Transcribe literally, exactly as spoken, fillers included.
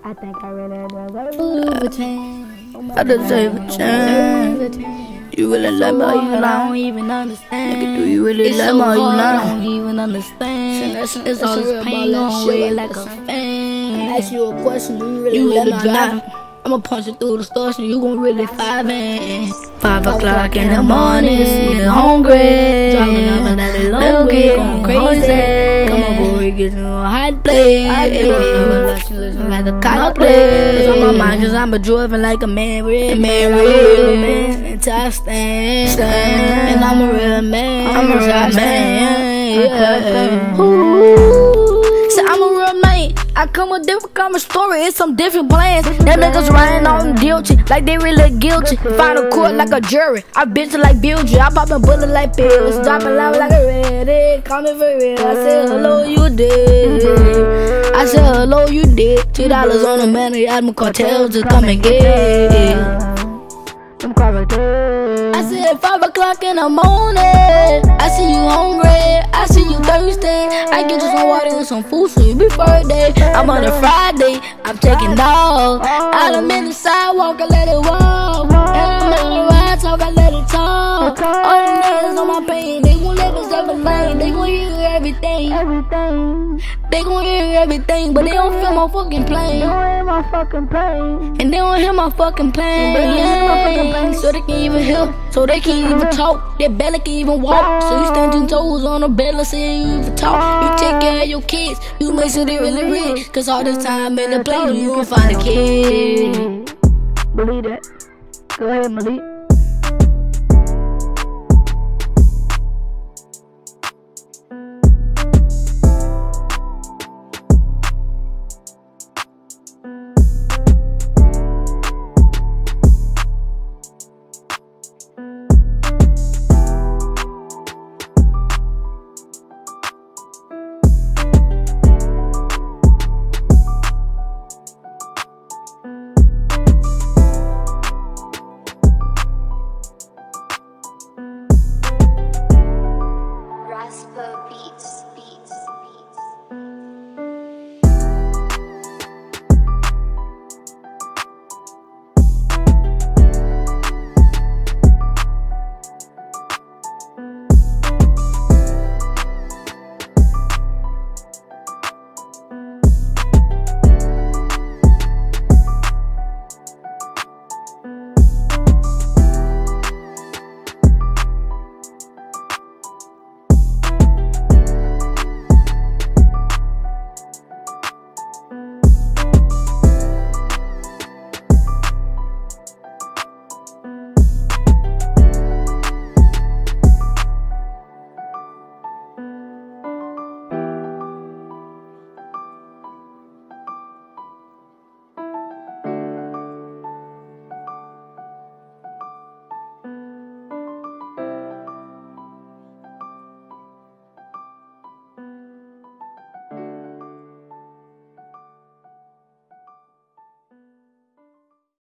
I think I really deserve it. I deserve a chance. You really love me or you lying? I don't even understand. Nigga, do you really love me or you lying? I don't even understand. It's all this pain going away like a fan. I ask you a question, do you really You love really me or not? driving. I'ma punch you through the stars and you gon' really five in. Five o'clock in the morning, still hungry. Driving up another long way, going crazy. Come on, boy, get you a hot play. Like a cock play. It's on my mind, cause I'm a driving like a man, real man, real man. Until I stand, stand. And I'm a real man, I'm a real man. Yeah. Ooh. So I'm a real man. I come with different kind of story, it's some different plans. Them niggas running on guilty, like they really guilty. Final court like a jury, I bitch it like Bilge. I pop a bullet like pills, dropping loud like a red. Call me for real, I said hello you did. I said hello you did. Two dollars on a man, the album cartel to come and get. I said five o'clock in the morning, I see you hungry, I see you thirsty. I get you some water and some food so you be Friday. I'm on a Friday, I'm taking off. I'm in the sidewalk, I let it walk. And I'm in the ride talk, I let it talk. All the niggas on my pain, they gon' let us have a lane. They gon' hear everything, everything. They gon' hear everything, but they don't feel my fucking pain. They don't hear my fucking pain. And they don't hear my fucking pain. Yeah. So they can't even hear, so they can't even talk. Their belly can't even walk. So you stand ten toes on the bed, let's say you even talk. You take care of your kids, you make sure they really rich. Cause all this time in the place, you gon' find a kid. Believe that. Go ahead, Malik.